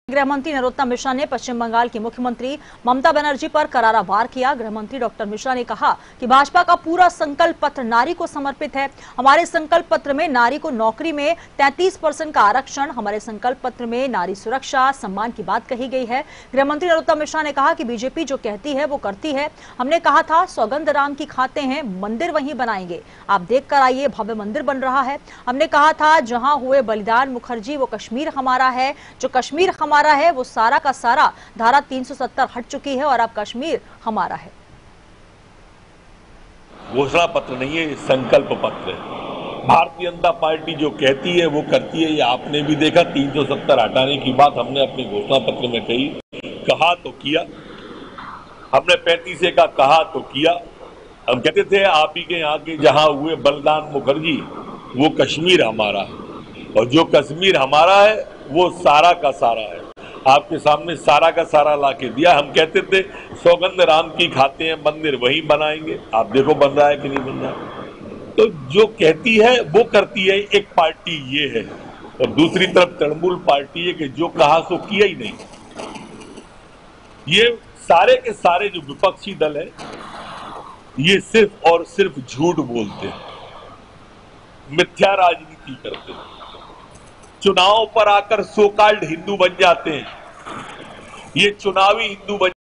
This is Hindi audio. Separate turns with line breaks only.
गृहमंत्री नरोत्तम मिश्रा ने पश्चिम बंगाल की मुख्यमंत्री ममता बनर्जी पर करारा वार किया। गृहमंत्री डॉक्टर मिश्रा ने कहा कि भाजपा का पूरा संकल्प पत्र नारी को समर्पित है। हमारे संकल्प पत्र में नारी को नौकरी में 33% का आरक्षण, हमारे संकल्प पत्र में नारी सुरक्षा सम्मान की बात कही गई है। गृहमंत्री नरोत्तम मिश्रा ने कहा कि बीजेपी जो कहती है वो करती है। हमने कहा था सौगंध राम की खाते हैं, मंदिर वहीं बनाएंगे। आप देखकर आइए, भव्य मंदिर बन रहा है। हमने कहा था जहां हुए बलिदान मुखर्जी वो कश्मीर हमारा है, जो कश्मीर हमारा है वो सारा का सारा धारा 370 हट चुकी है और अब कश्मीर हमारा है।
घोषणा पत्र नहीं है, ये संकल्प पत्र है। भारतीय जनता पार्टी जो कहती है वो करती है। ये आपने भी देखा, 370 हटाने की बात हमने अपने घोषणा पत्र में कही, कहा तो किया। हमने 35 का कहा तो किया। हम कहते थे आप ही के यहाँ के जहां हुए बलिदान मुखर्जी वो कश्मीर हमारा है, और जो कश्मीर हमारा है वो सारा का सारा है। आपके सामने सारा का सारा ला के दिया। हम कहते थे सौगंध राम की खाते हैं, मंदिर वहीं बनाएंगे। आप देखो बन रहा है कि नहीं बन रहा है। तो जो कहती है वो करती है, एक पार्टी ये है, और दूसरी तरफ तृणमूल पार्टी है कि जो कहा सो किया ही नहीं। ये सारे के सारे जो विपक्षी दल है ये सिर्फ और सिर्फ झूठ बोलते हैं, मिथ्या राजनीति करते हैं, चुनाव पर आकर सो कॉल्ड हिंदू बन जाते हैं। ये चुनावी हिंदू बन